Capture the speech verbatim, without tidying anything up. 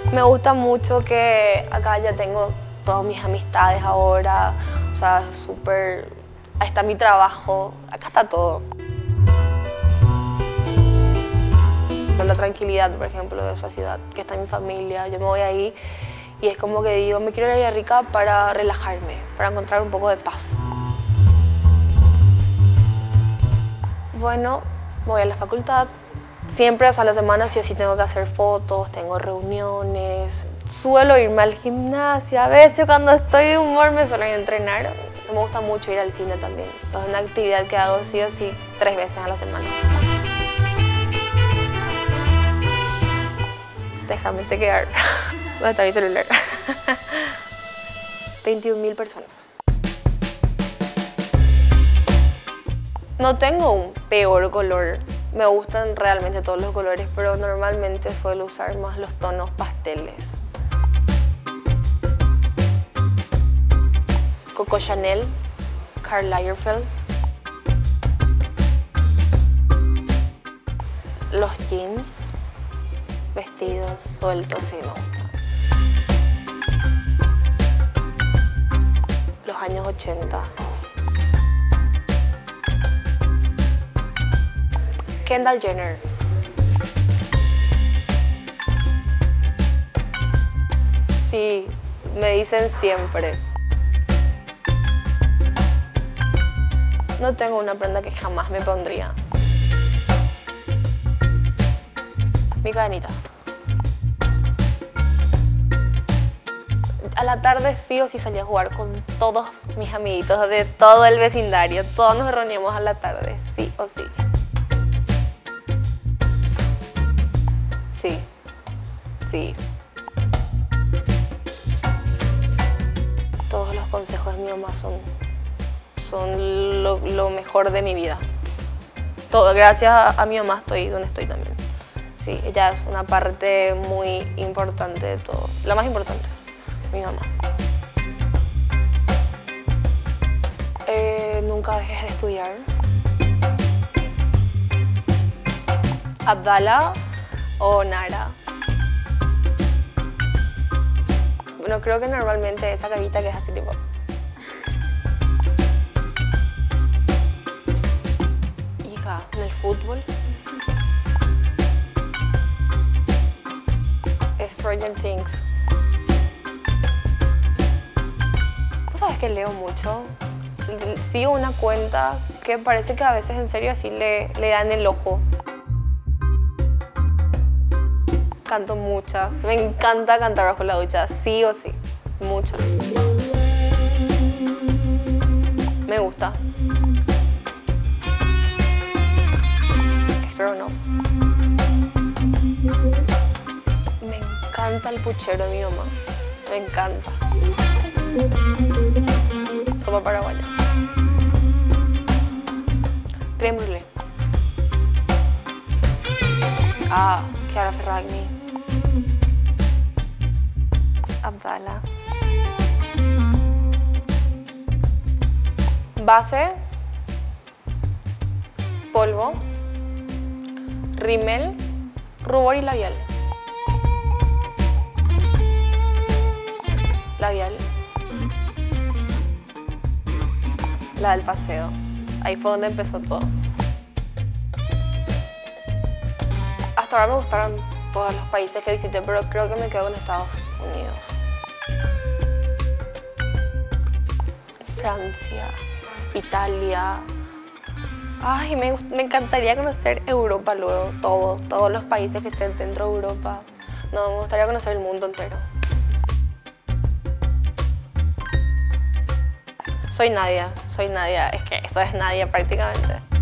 Me gusta mucho que acá ya tengo todas mis amistades ahora, o sea, súper... Ahí está mi trabajo, acá está todo. La tranquilidad, por ejemplo, de esa ciudad, que está mi familia, yo me voy ahí y es como que digo, me quiero ir a Villarrica para relajarme, para encontrar un poco de paz. Bueno, voy a la facultad. Siempre, o sea, a la semana sí o sí tengo que hacer fotos, tengo reuniones. Suelo irme al gimnasio, a veces cuando estoy de humor me suelo ir a entrenar. Me gusta mucho ir al cine también. Es una actividad que hago sí o sí tres veces a la semana. Déjame chequear. ¿Dónde está mi celular? veintiún mil personas. No tengo un peor color. Me gustan realmente todos los colores, pero normalmente suelo usar más los tonos pasteles. Coco Chanel, Karl Lagerfeld. Los jeans, vestidos sueltos, sí me gustan. Los años ochenta. Kendall Jenner. Sí, me dicen siempre. No tengo una prenda que jamás me pondría. Mi cadenita. A la tarde sí o sí salí a jugar con todos mis amiguitos de todo el vecindario. Todos nos reuníamos a la tarde, sí o sí. Sí, sí. Todos los consejos de mi mamá son, son lo, lo mejor de mi vida. Todo, gracias a, a mi mamá estoy donde estoy también. Sí, ella es una parte muy importante de todo. La más importante, mi mamá. Eh, nunca dejes de estudiar. Abdala o Nara. Bueno, creo que normalmente esa carita que es así tipo... Hija, en el fútbol. Stranger Things. ¿Vos sabés que leo mucho? Sigo una cuenta que parece que a veces en serio así le, le dan el ojo. Canto muchas. Me encanta cantar bajo la ducha, sí o sí. Muchas. Me gusta. Extra off. Me encanta el puchero de mi mamá. Me encanta. Sopa paraguaya. Crème brûlée. Ah, Chiara Ferragni. Abdala. Base. Polvo. Rímel. Rubor y labial. Labial. La del paseo. Ahí fue donde empezó todo. Hasta ahora me gustaron todos los países que visité, pero creo que me quedo con Estados Unidos. Francia, Italia. Ay, me, me encantaría conocer Europa luego, todo, todos los países que estén dentro de Europa. No, me gustaría conocer el mundo entero. Soy Nadia, soy Nadia, es que eso es Nadia prácticamente.